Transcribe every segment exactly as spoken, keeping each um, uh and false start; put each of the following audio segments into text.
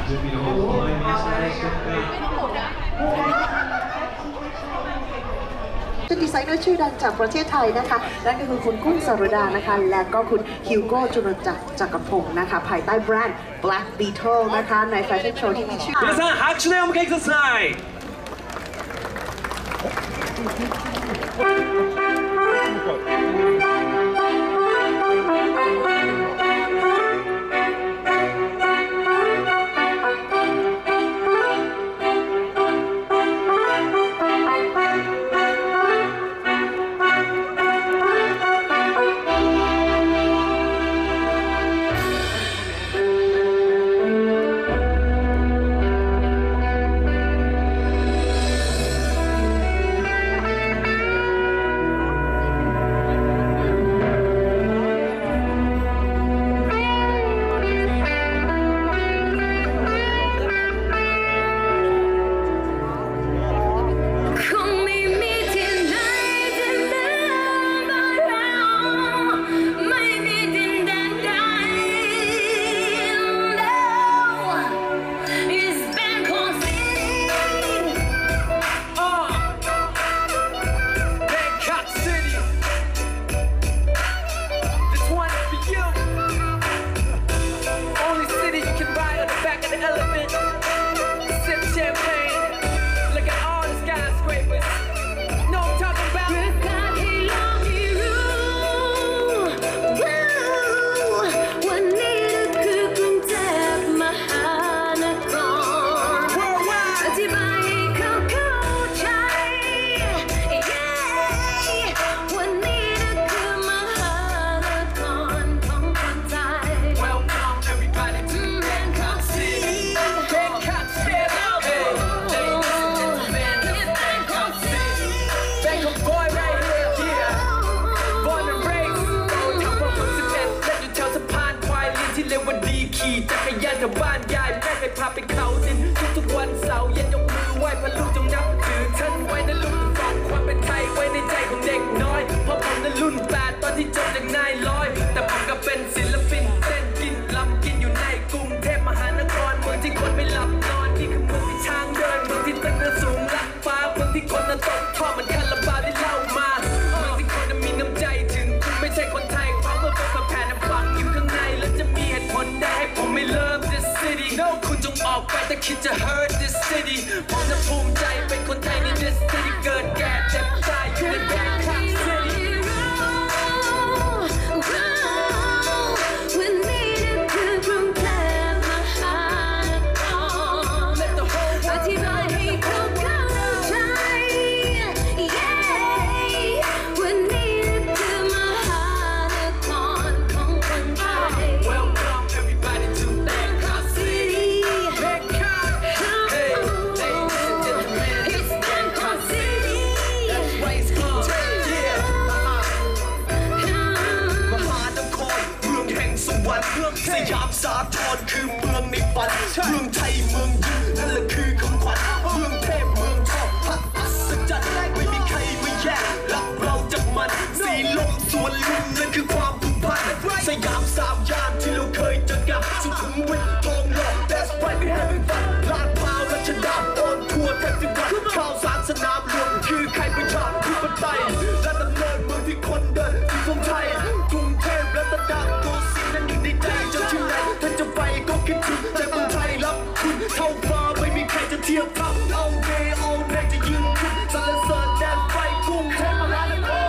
เป็นดีไซเนอร์ชื่อดังจากประเทศไทยนะคะนั่นก็คือคุณกุ้งสรดานะคะและก็คุณฮิวโก้จุลจักรจักรพงศ์นะคะภายใต้แบรนด์ Black Beetle นะคะในแฟชั่นโชว์ที่มีชื่อ皆さん拍手でお迎えくださいจักรยานกับบ้านยายแม่เคยพาไปเขาดินทุกๆวันเสาร์เย็นยกมือไหว้พระลูกจงนับถือฉันไว้นะลูกฝากความเป็นไทยไว้ในใจของเด็กน้อยเพราะผมนั้นรุ่นแปดตอนที่จบจากนายร้อยแต่ผมก็เป็นศิลปินเต้นกินลำกินอยู่ในกรุงเทพมหานครเมืองที่คนไม่หลับนอนนี่คือเมืองที่ช้างเดินเมืองที่ตึกนั้นสูงลักฟ้าเมืองที่คนนั้นตกท่อมันคาราบาวที่เล่ามาเมืองที่คนนั้นมีน้ำใจถึงคุณไม่ใช่คนไทยเพราะว่าเป็นแผ่นฝังอยู่ข้างในแล้วจะมีเหตุผลได้ให้ผมไม่เลิฟ this city no คุณจงออกไปแต่คิดจะ hurt this city ผมจะภูมิใจเป็นคนไทยใน this city เกิดแก่เจ็บตายอยู่ในแบงคอกซิตี้สยามสาทรคือเมืองในฝันเมืองไทยเมืองยิ้มนั่นแหละคือคำขวัญเมืองเทพเมืองทองพระอัศจรรย์ไม่มีใครมาแยกรักเราจากมันสีลมสวนลุมนั่นคือความผูกพันสยามสามย่านที่เราเคยเจอกันสุขุมวิททองหล่อ That's right we having fun ลาดพร้าวรัชดาออนทัวร์แทบจะวันข้าวสารสนามหลวงคือใครไปชอบที่ประเทศและดำเนินเมืองที่คนเดินที่กรุงไทยกรุงเทพและตะดาโกสินทร์นั้นอยู่ในใจเจ้าที่ไหนท่านจะไปก็คิดถึงแต่เมืองไทยรับคุณเท่าฟ้าไม่มีใครจะเทียบเท่า all day all night จะยืนขึ้นสรรเสริญแดนไฟกรุงเทพมหานคร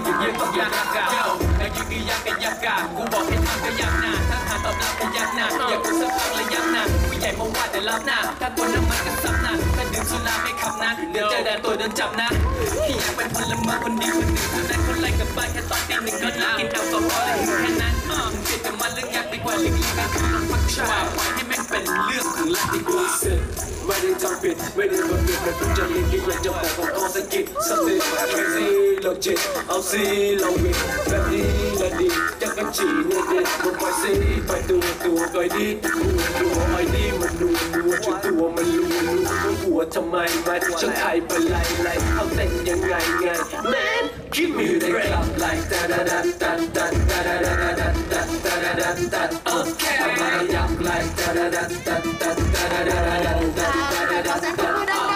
อย่างเงี้ยก็ยากกะเย้าแต่ยิ่งก็ยากก็ยากกะกูบอกให้ทำก็ยากหนาถ้าหาตอบรับก็ยากหนาอยากกูสักพักและยากหนาผู้ใหญ่มาว่าแต่รับหน้าถ้าตัวน้ำมันก็ซับหนาถ้าดื่มสุราไม่ขับนะเดี๋ยวเจอด่านตัวโดนจับนะอยากเป็นพลเมืองคนดีคนหนึ่งเท่านั้นคนไล่กลับบ้านแค่ตอนตีหนึ่งก็ลากินแอลกอฮอล์และแค่นั้นเจ็บแต่มันเรื่องยากดีกว่าเล็กๆก็คือต้องพักชาปล่อยให้แม่งเป็นเรื่องของเราดีกว่าไม่ได้ทำผิดไม่ได้มาเปลี่ยนแต่ผมจะเรียนที่อยากจะบอกของออสกิดสติแค่ซีเราจิตเอาซีเราวิแบบนี้และดีจะกระจีเนี่ยเด็ดลงไปซีไปตัวตัวไปดีตัวตัวไอ้นี่มันดูดูจนตัวมันรู้รู้ว่าหัววทำไมมาฉันไทยเป็นไรไรเขาเต้นยังไงไง Man give me the club like da da da da da da da da da da da da da da uh ทำไมอยาก like da da da da da da da da da da da da da da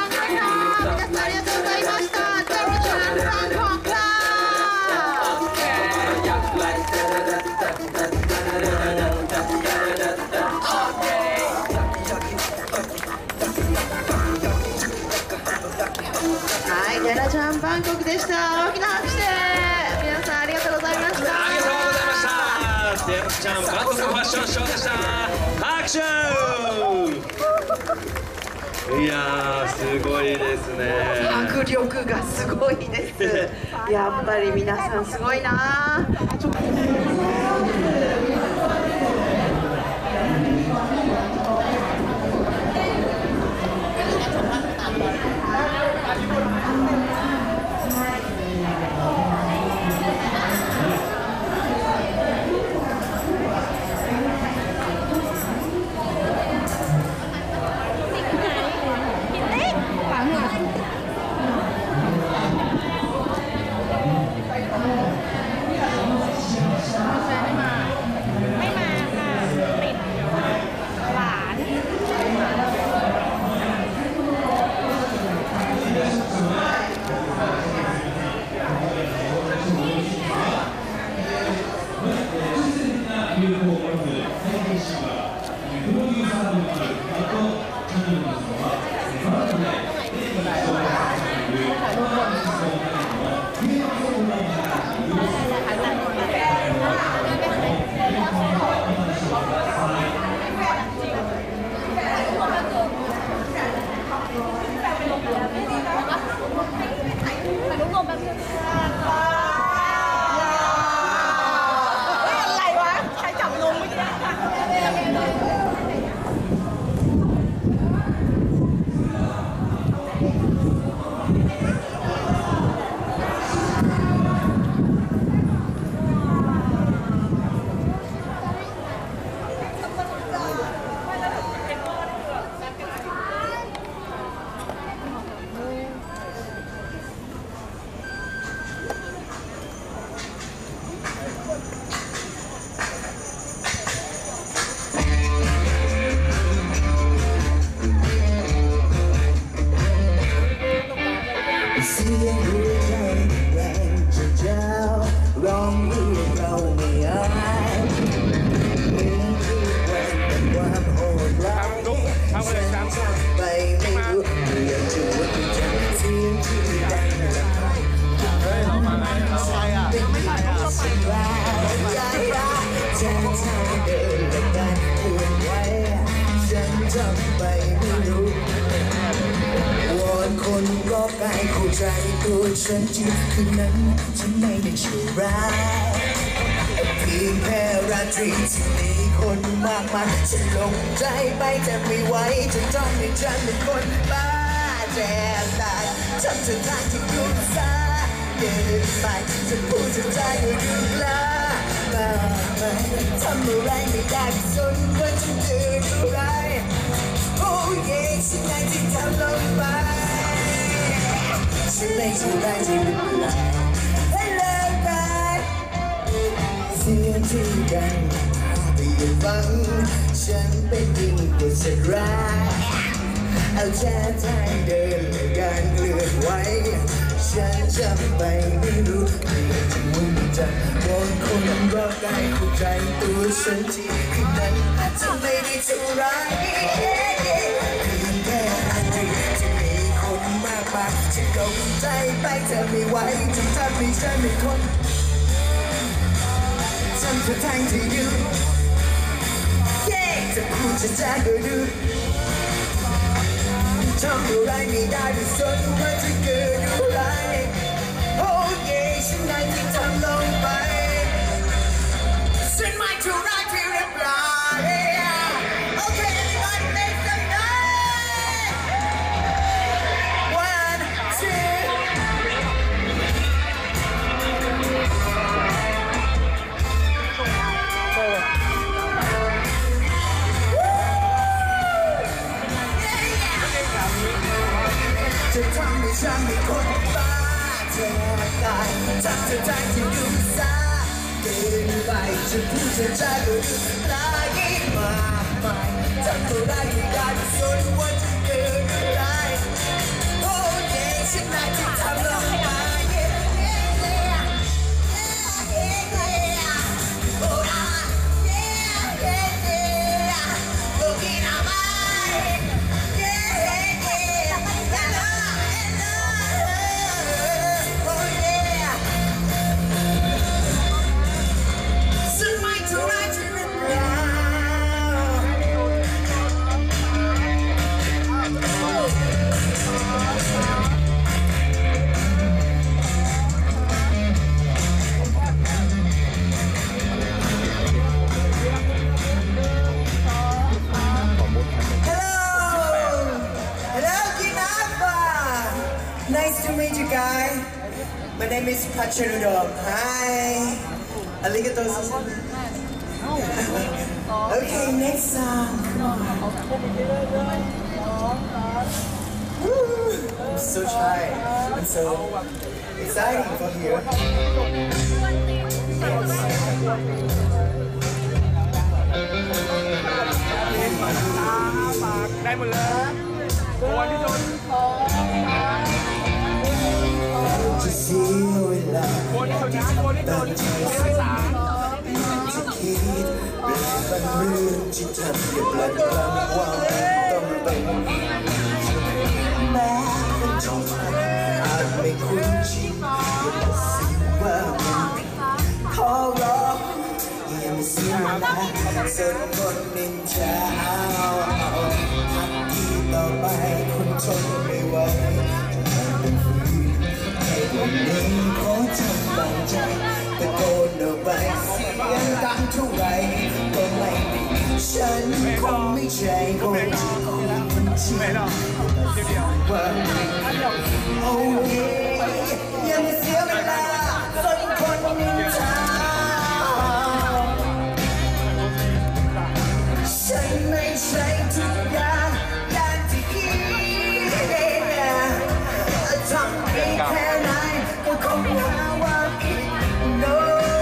はい、ヤラちゃんバンコクでした。大きな拍手で皆さんありがとうございました。 ありがとうございました。ヤラちゃんバンコクファッションショーでした。拍手。いやーすごいですね。 迫力がすごいです。やっぱり皆さんすごいな。 คนก็ใกล้เข้าใจตัวฉันจริงคืนนั้นฉันไม่ได้ชั่วร้ายเพียงแค่ราตรีที่มีคนมากมายฉันหลงใจไปแต่ไม่ไหวจะจ้องให้ฉันเป็นคนบ้าแจ่มตายฉันจะทางที่ยุบซาเดินไปจะพูดจะใจก็ดึงลามาไหมทำอะไรไม่ได้สนว่าฉันเดือดอะไรโอ้เย่ฉันไงที่ทำลงไปฉันไม่ใช่ไรที่ไม่เป็นไรให้เลิกไปเสียงที่ดังไปอย่าฟังฉันเป็นยิ่งกว่าสัตว์ร้ายเอาแค่ทางเดินและการเคลื่อนไหวฉันจำไปไม่รู้ไม่จะมุ่งจะมองคนรอบกายเข้าใจตัวฉันที่คืนนั้นจะไม่ได้ทำร้ายเพียงแค่อาทิตย์ที่มีคนมากมายฉันก็ใจไปเธอไม่ไหวจนทำให้ฉันเป็นคนฉันจะแทงที่อยู่จะพูดจะแจ้งก็ดูทำอะไรไม่ได้ไม่สนว่าจะเกิดอะไรโอ้เย่ฉันได้ที่ทำลงไปฉันไม่ถูกรักที่เรียบร้อยโอเค everybody make some noise one two จะไม่คนบ้าเธอตายจับเธอใจจะดูซาเกินไปจะพูดเธอใจก็ดูตายมากมายทำตัวได้ก็ได้สนว่าจะเกินอะไรโอ้เย่ฉันน่าจะทำลงมาเย่เย่เย่เย่เย่โอ้ยเย่เย่เย่โอ้กินอะไรเย่เย่เย่ฮัลโหลฮัลโหลโอ้เย่สุดไม่เท่าไรจะเรื่องราว Nice to meet you guys. My name is Pachanudom. Hi. Arigato. Okay, next song. Woo. I'm so shy. I'm so exciting for here.จะเสียเวลาตั้งใจสักจะคิดเป็นบางเรื่องที่ทำให้ปลัดบางวันต้องเป็นแม้คนที่ทำอาจไม่คุ้นชินอย่าตัดสินว่ามันผิดขอร้องอย่ามาเสียเวลาส่วนคนนินจาเอาเอาที่ต่อไปคนทนไม่ไหววันนี้ขอทำตามใจตะโกนออกไปเสียงดังเท่าไรก็ไม่ผิดฉันคงไม่ใช่คนที่คุณจริงว่าโอ้ยอย่ามาเสียเวลาจนคนนินทาฉันไม่ใช่ทุกอย่างอย่างที่คิดทำได้แค่ไหนก็คงหาว่าผิด no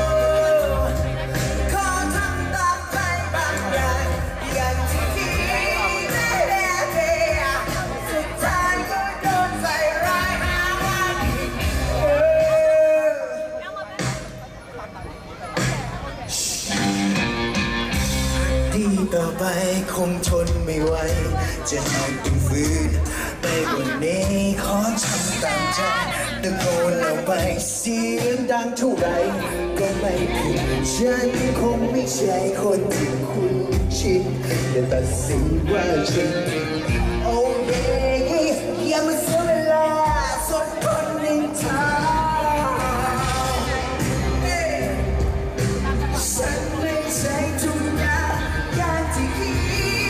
ขอทำตามใจบางอย่างอย่างที่คิดสุดท้ายก็โดนใส่ร้ายหาว่าผิดที่ต่อไปคงทนไม่ไหวจะหากต้องฝืนไปวันนี้ขอทำตามใจตะโกนออกไปเสียงดังเท่าไรก็ไม่ผิดฉันคงไม่ใช่คนที่คุณชินอย่าตัดสินว่าฉันผิดโอ้เย่อย่ามาเสียเวลาสนคนนินทาฉันไม่ใช่ทุกอย่างอย่างที่คิด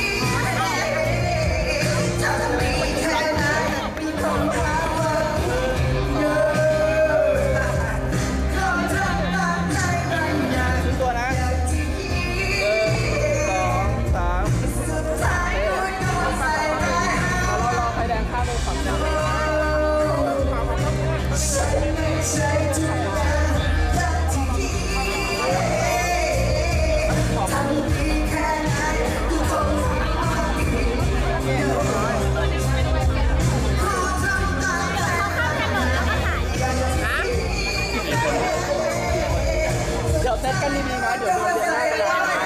จะมีแค่ไหนมีคำถามว่าเยอะขอทำตามใจบางอย่างอย่างที่คิดสุดท้ายก็โดนใส่ร้ายหาว่าฉันไม่ใช่ทุกอย่างอย่างที่คิดทำดีแค่ไหนก็คงทำว่าผิดขอทำตามใจบางอย่างอย่างที่คิดเดี๋ยวเซตกันดีๆนะเดี๋ยวโดนเดี๋ยวได้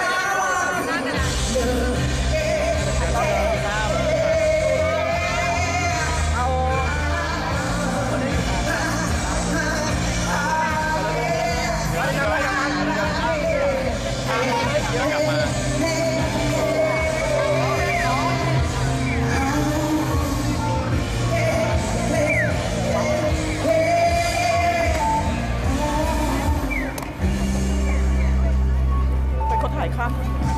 เป็นคนถ่ายค่ะ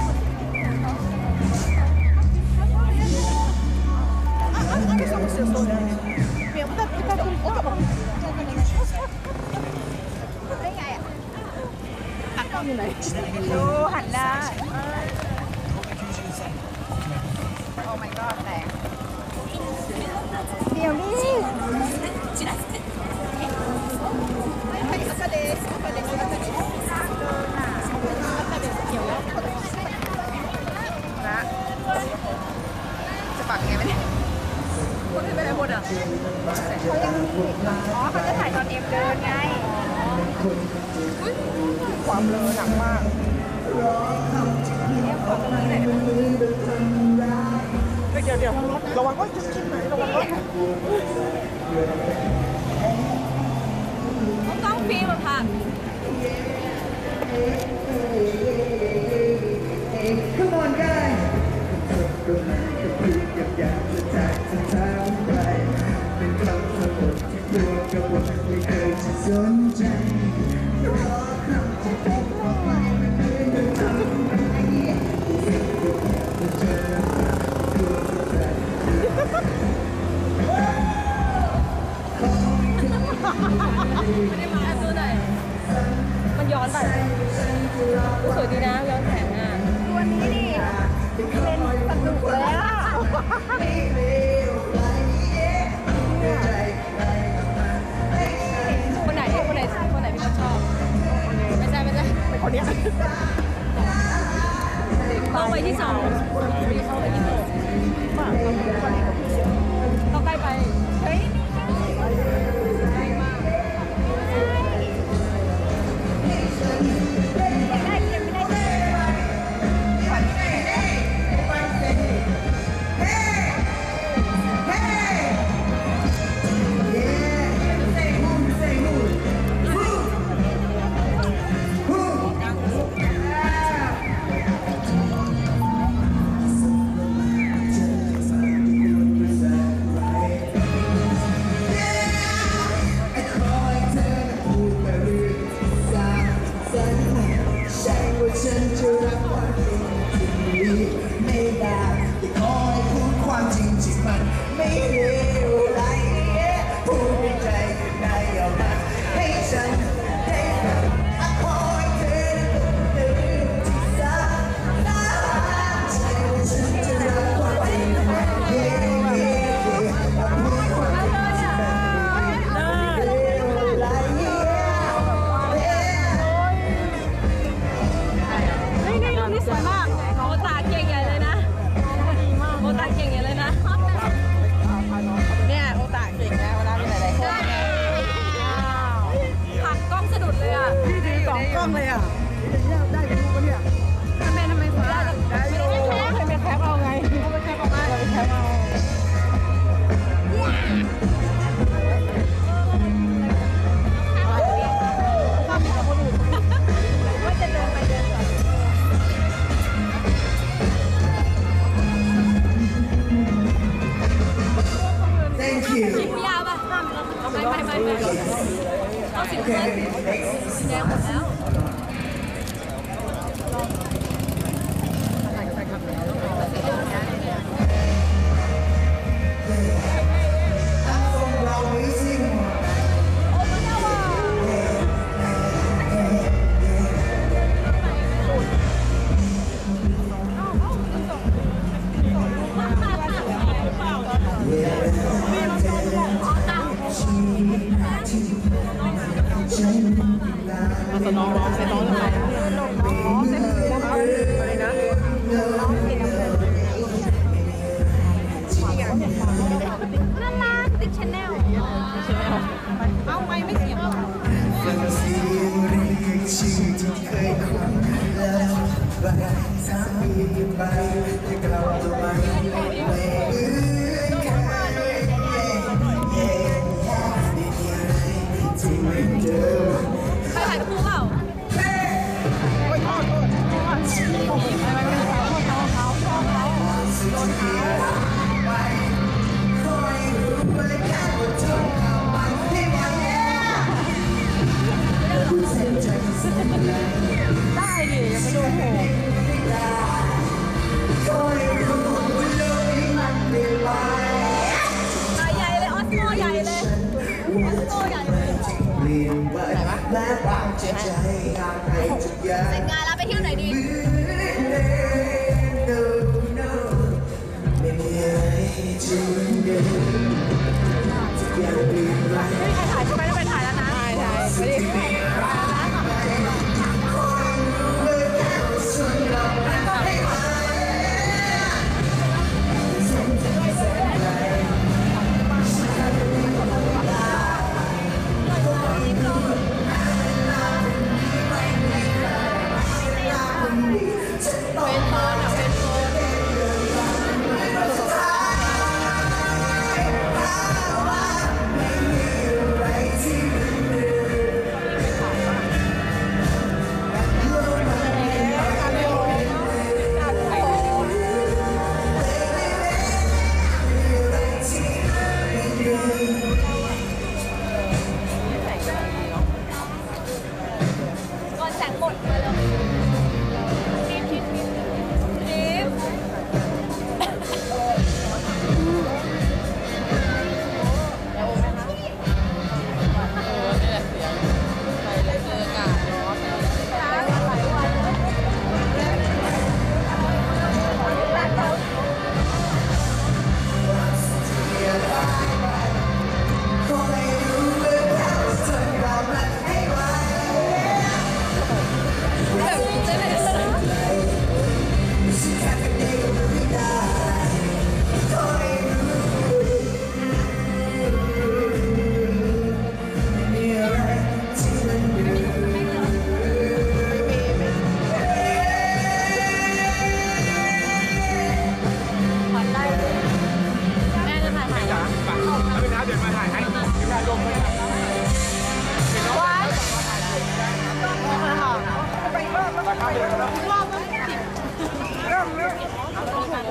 ดูหันได้โอ้ my god แตกเดี๋ยวนี้เบลอหนักมากเดี๋ยวเดี๋ยวระวังว่าจะกินไหนระวังว่าต้องฟิล์มค่ะ Come on guys อยากจะจากสถานไปเป็นคำสะบดที่ตัวกระบอกไม่เคยจะสนใจรอคำที่เป็นว่าไม่เคยจะทำอะไรจะเจอตัวใจไม่ได้มาตัวไหนมันย้อนไปสวยดีนะย้อนแสงอ่ะตัวนี้ดิเป็นสนุกเลยอ่ะคนไหนคนไหนคนไหนพี่เขาชอบไม่ใช่ไม่ใช่คนนี้เข้าไปที่สองเข้าไปที่หกเข้าใกล้ไปเฮ้ยฉันจะรักความจริงที่มีไม่ได้แต่ขอให้พูดความจริงที่มันไม่เลวร้ายพูดในใจได้ออกมาให้ฉันได้ฟังขอให้เธอได้รู้ที่สาใจว่าฉันจะรักความจริงเย่เย่เย่พูดความจริงที่มันไม่เลวร้ายนี่สวยมากโอตาเก่งใหญ่เลยนะโอตาเก่งใหญ่เลยนะเนี่ยโอตาเก่งนะเวลาไปไหนๆก็หักกล้องสะดุดเลยอ่ะพี่ถือสองกล้องเลยอ่ะได้ดูปะเนี่ยทำไมทำไมฟ้าได้ดูให้เป็นแคปเอาไงเขาเป็นแคปเอาไงเป็นแคปเอาว่าจะเดินไปเดินก่อน Thank you. ยาวป่ะไม่ไม่ไม่ไม่เอาสีเงินสีแดงหมดแล้วมาสนองร้องเสร็จร้องยังไงร้องเสร็จอะไรนะน่ารักติดชาแนลเอาไปไม่เสียงฟังเสียงเรียกชื่อที่เคยคุ้นแล้วบางสามีไปแต่กลับตัวไปไม่เหมือนใครที่ไม่เจอใครถ่ายคู่เปล่าโอ้ยโทษโทษไม่ไม่ไม่เขาเขาเขาเขาเขาโดนเขาคอยรู้ว่าแค่อดทนเข้ามันไม่ไหวคุณเส้นใจสุดเลยได้ดิยังไม่โดนโหคอยรู้ว่าโลกนี้มันไม่ไหวใหญ่เลยออสโมใหญ่เลยออสโมใหญ่เลยเปลี่ยนไปและบางใจอยากให้ทุกอย่างแต่งงานแล้วไปเที่ยวไหนดีไม่มีอะไรจะเหมือนเดิมทุกอย่างเปลี่ยนไปไม่ใครถ่ายใช่ไหมไม่ไปถ่ายแล้วนะถ่ายถ่ายไม่ได้ถ่าย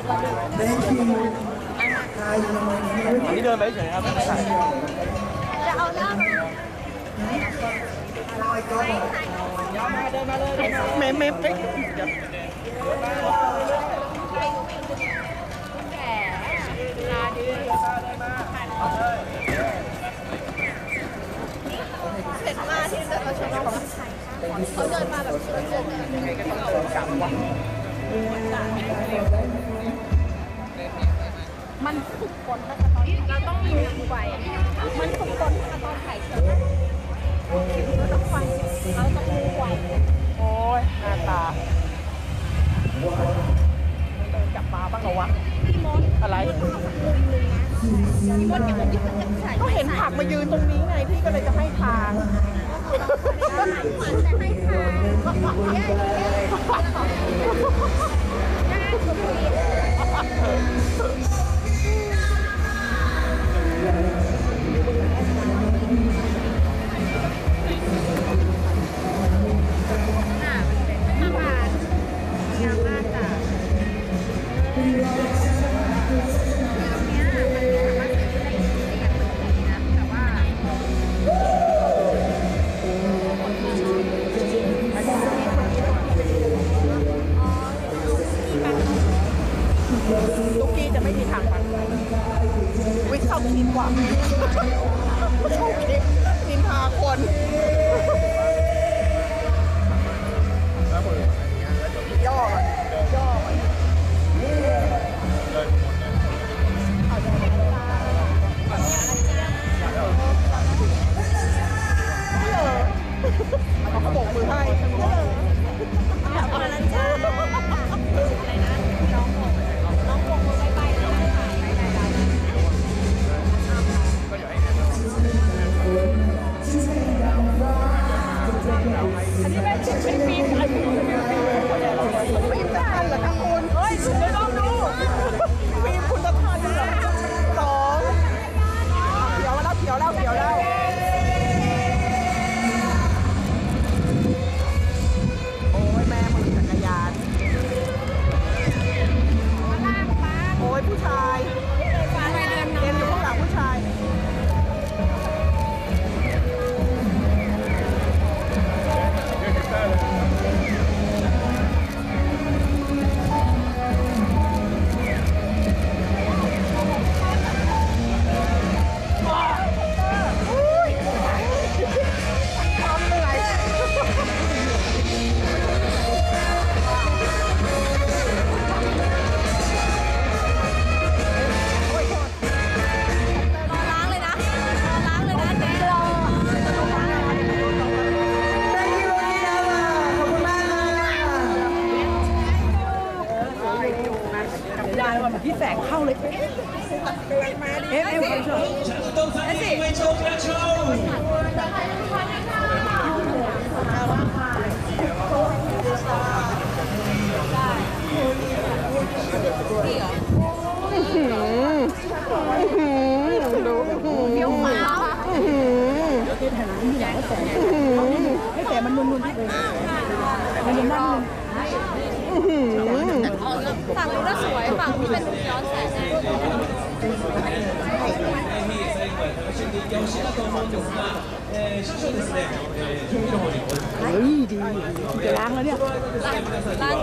อันนี้เดินไปเฉยครับไม่ได้ถ่ายจะเอาหน้ามาเมมเมมเอ้ยเสร็จมาที่เดินมาชมเขาเดินมาแบบเดินเดินมันฝึกฝนมาตอนเราต้องมีไฟมันฝึกฝนมาตอนถ่ายคลิปเราต้องไฟเราต้องมีไฟโอ้ยหน้าตาเดินจับปลาบ้างเหรอวะพี่มดอะไรพี่มดเก็บเงินที่มันจะใส่ก็เห็นผักมายืนตรงนี้ไงพี่ก็เลยจะให้ทางแต่ให้ทางแย่แย่สุดตุ๊กกี้จะไม่มีทางฟันวิ่งเข้าคิดกว่าเข้าคิดนินทาคนย่ออ่ะย่อเขาโบกมือให้อะไรจ้าอะไรนะน้องโบกน้องโบกมือไปไปแล้วค่ะอันนี้เป็นเป็นปีนอะไรปีนปีนตะทันเหรอคะคุณเฮ้ยคุณไม่ต้องดูปีนคุณตะทันเหรอสองเขียวแล้วเขียวแล้วเขียวแล้วโอ้ยแม่มือจักรยานโอ้ยผู้ชายเดินอยู่ข้างหลังผู้ชายที่แสงเข้าเลยเอ๊ะเอ๊ะไปชมเอ๊ะสิไปชมไปชมดูเดี๋ยวมาให้แต่มันนุ่นๆที่เลยมันนุ่นๆนั่นฝั่งนู้นก็สวยฝั่งที่เป็นย้อนแสงเฮ้ยดีจะล้างแล้วเนี่ยล้าง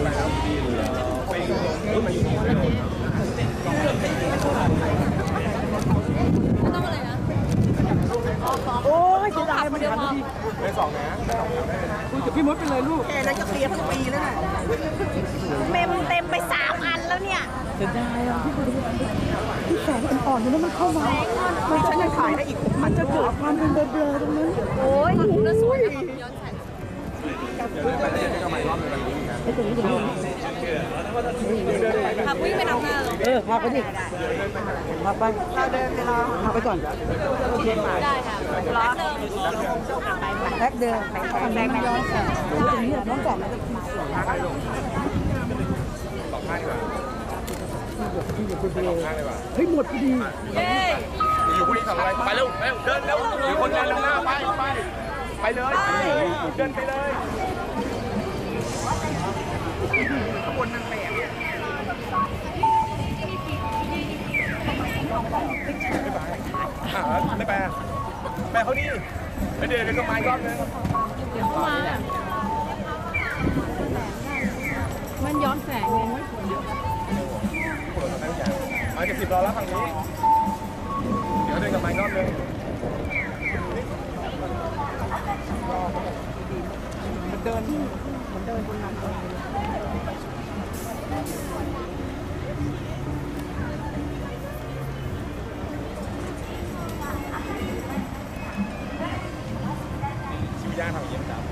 ไม่ต้องอะไรนะโอ้ยจะได้มันทันทีไปสองนะคุยกับพี่มดไปเลยลูกแกแล้วจะเคลียร์ทั้งปีแล้วน่ะเมมเต็มไปสามอันแล้วเนี่ยจะได้อ่ะที่แสงอ่อนๆแล้วมันเข้ามามันฉันจะขายได้อีกมันจะเกิดความเป็นเบลอๆตรงนั้นโอ้ยน่าสวยนะย้อนแสงขับวิ่งไปนำหน้าเลยเออพาไปดิพาไปเราเดินไปรอพาไปก่อนได้ค่ะล้อแพ็คเดินแพ็คแพ็คแพ็คย้อนแสงตรงนี้น้องแสงมันจะเฮ้ยหมดพอดีเย้อยู่พวกนี้ทำอะไรไปเร็วเร็วเดินเร็วมีคนเดินหน้าไปไปไปเลยเดินไปเลยขบวนนางแบบแม่เขาดิไปเดินไปก็มาอีกรอบนึงเดี๋ยวเข้ามามันย้อนแสงไงมันสวยเยอะมาจะสิบรอแล้วฝั่งนี้เดี๋ยวเดินกับมาอีกรอบนึงมันเดินมันเดินบนนั้นชิมย่างทำเยี่ยมจับ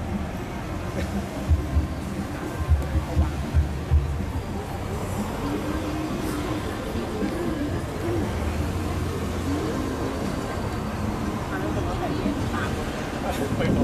ไปบอก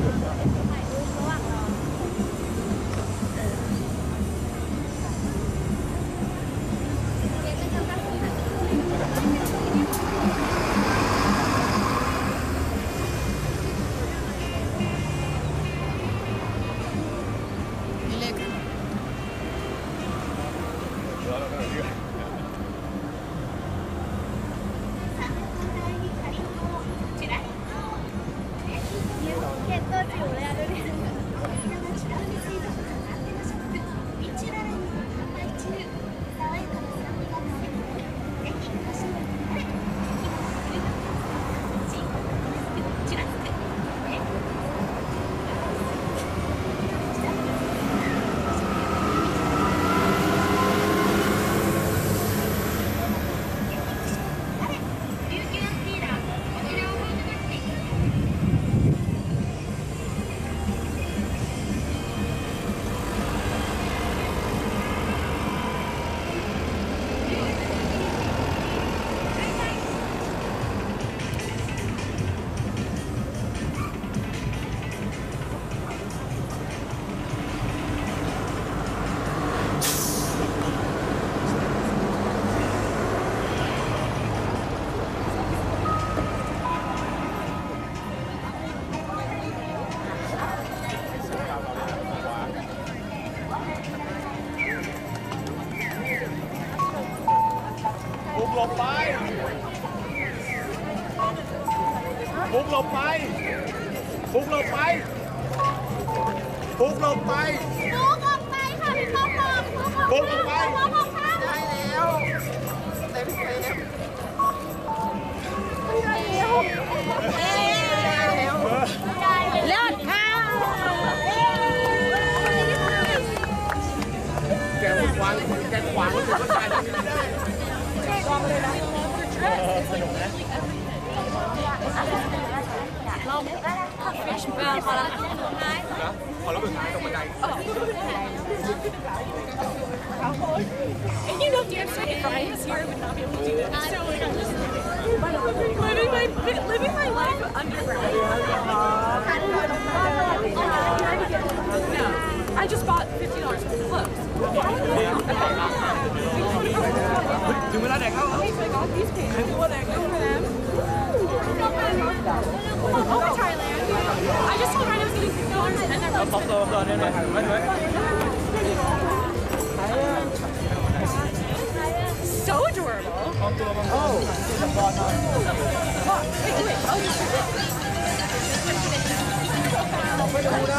บุกหลบไปบุกหลบไปบุกหลบไปบุกหลบไปลูกออกไปค่ะพี่ป๊อกบอกลูกออกไปลูกออกไปได้แล้วเต็มเต็มได้แล้วเลิศค่ะแกขวางแกขวางรถก็ตายไม่ได้ลองเลยนะสนุกนะเราพอแล้วนะพอแล้วสุดท้ายตรงบันได And you know, damn straight, if I was here, I would not be able to do that. So like, I'm just living my living my life underground. No, I just bought fifty dollars worth of clothes. ถึงเวลาแดกแล้ว Like all these pants, I want to go for them. Oh, Thailand. I just told her I was getting fifty dollars and then I was ตบตัวก่อนเนี่ยหน่อยไม่ไม่ so adorable. พร้อมตัวมันโอ้จับบอลหน่อย Wait, wait, oh, you should. ไม่ดูนะ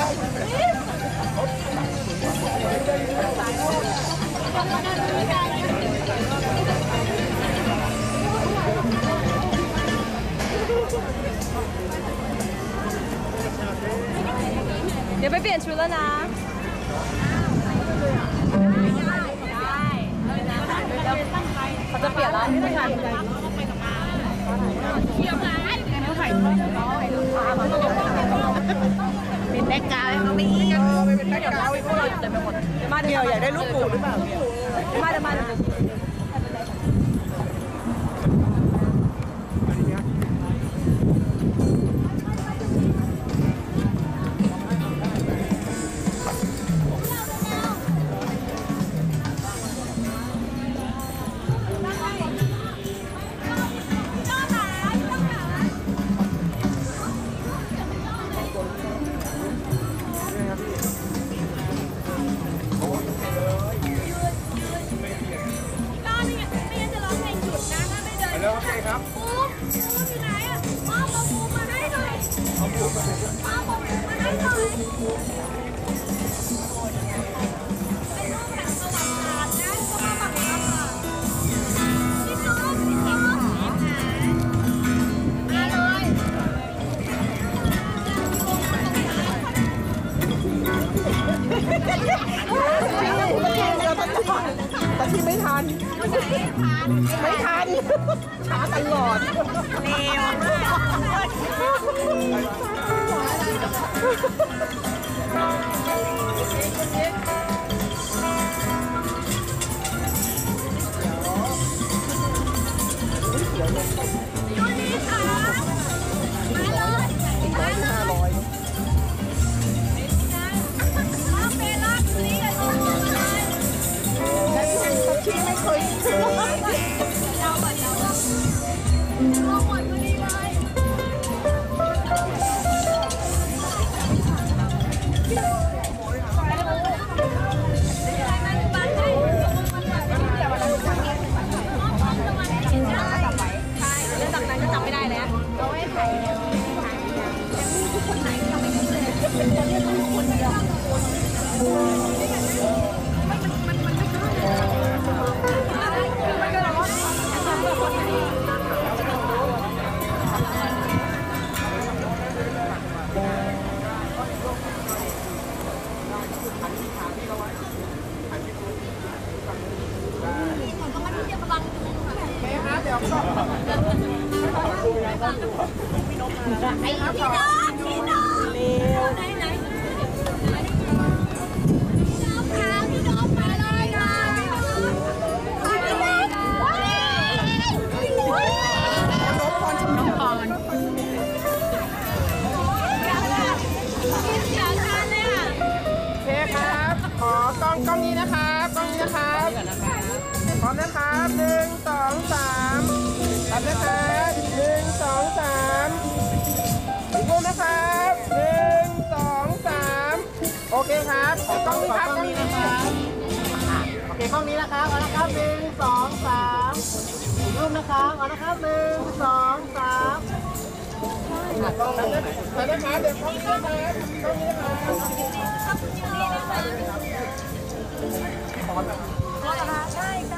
เดี๋ยวไปเปลี่ยนชุดแล้วนะเขาจะเปลี่ยนแล้วไม่ทันเป็นแบ็คกราวด์เขาไม่ยิงเป็นแบ็คกราวด์ไอ้พวกเราเต็มไปหมดมาเดียวอยากได้รูปปู่หรือเปล่ามาเดี๋ยวมาเดี๋ยวโอเคครับปูปูอยู่ไหนอ่ะพ่อปูมาให้หน่อยแต่ที่ไม่ทันไม่ทันช้าตลอดเร็วมไอ้พี่น้องพี่น้องเร็วไหนไหนพี่น้องค่ะพี่น้องมาเลยค่ะพี่น้องว้าวน้องพรชมน้องพรเสียงกันเลยอ่ะโอเคครับขอกล้องกล้องนี้นะครับกล้องนี้นะครับพร้อมนะครับหนึ่งสองสามตัดนะครับหนึ่งสองสามอีกรูปนะครับหนึ่งสองสามโอเคครับขอกล้องนี้ครับกล้องนี้นะครับโอเคกล้องนี้นะครับเอาละครับหนึ่งสองสามอีกรูปนะครับเอาละครับหนึ่งสองสามกล้องนี้ไปนะครับเดี๋ยวกล้องนี้นะครับกล้องนี้นะครับใช่ใช่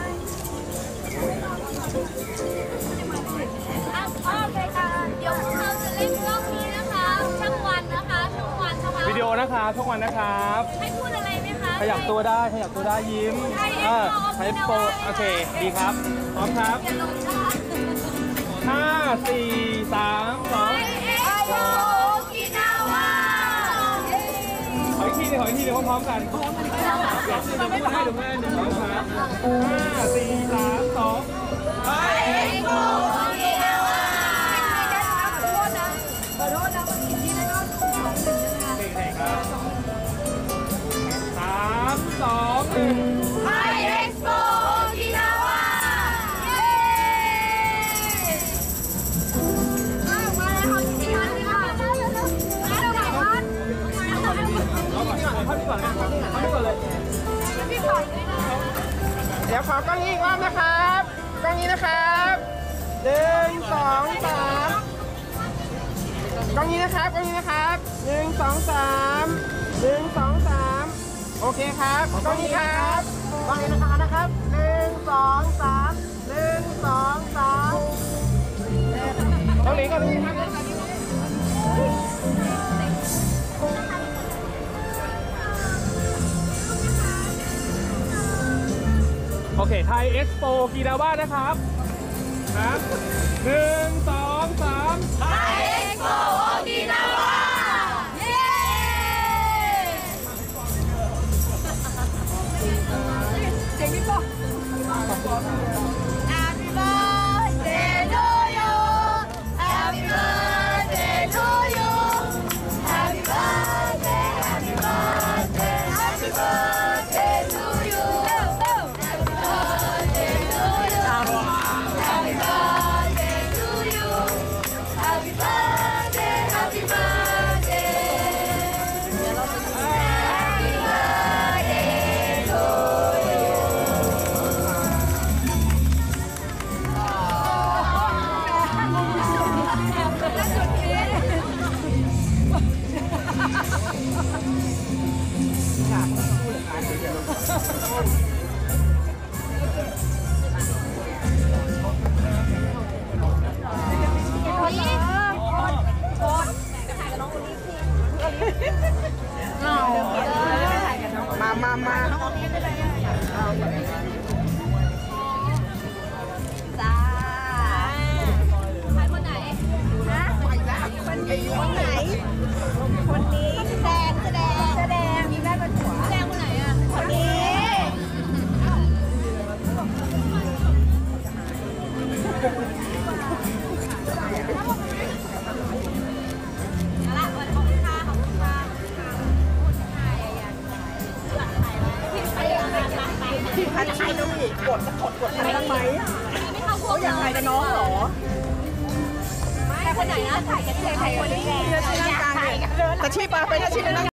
โอเคค่ะเดี๋ยวพวกเราจะเล่นรอบนี้นะคะช่างวันนะคะช่างวันนะคะวิดีโอนะครับทุกวันนะครับให้พูดอะไรไหมคะขยับตัวได้ขยับตัวได้ยิ้มเออใช้โปรโอเคดีครับพร้อมครับอย่าลงช้าห้าสี่สามสองเอ๊ะโยกินาวาขออีกทีหนึงขออีกทีหนึงพร้อมๆกันเดี๋ยวจะไม่ให้ดูแม่หนึ่งสองสามห้าสี่สามสองไปเอ๊ะโยกินาวาขอโทษนะขอโทษนะเมื่อกี้ที่ได้รอบสองหนึ่งนะคะเด็กๆครับสามสองหนึ่งไทยเอ็กซ์โปกินาวาเย้มามาแล้วเอาจริงๆมาเลยค่ะมาแล้วมาแล้วมาแล้วเอาก่อนเข้าที่ก่อนเข้าที่ก่อนเลยพี่ปล่อยด้วยนะเดี๋ยวขอกล้องนี้อีกรอบนะครับกล้องนี้นะครับหนึ่งสองสามกล้องนี้นะครับกล้องนี้นะครับหนึ่งสองสามหนึ่งสองสามโอเคครับกล้องนี้ครับกล้องนี้นะครับนะครับหนึ่งสองสามหนึ่งสองสามกล้องนี้กล้องนี้ครับโอเคไทยเอ็กซ์โปกีฬาว่านะครับครับหนึ่งสองสามไทยเอ็กซ์โปกีฬาว่าเย้เจ๋งพี่ปอ Happy birthday to you Happy birthday to you Happy birthday Happy birthday Happy birthday to you Happy birthday to you Happy birthday to you Happy birthday Happy birthday Happy birthday to you กดจะกดกดอะไรบ้างไหมเขาอยากถ่ายกับน้องเหรอใครคนไหนนะถ่ายกันใครคนนี้ที่นั่งกลางเนี่ยตะชีปาไปตะชีนั่ง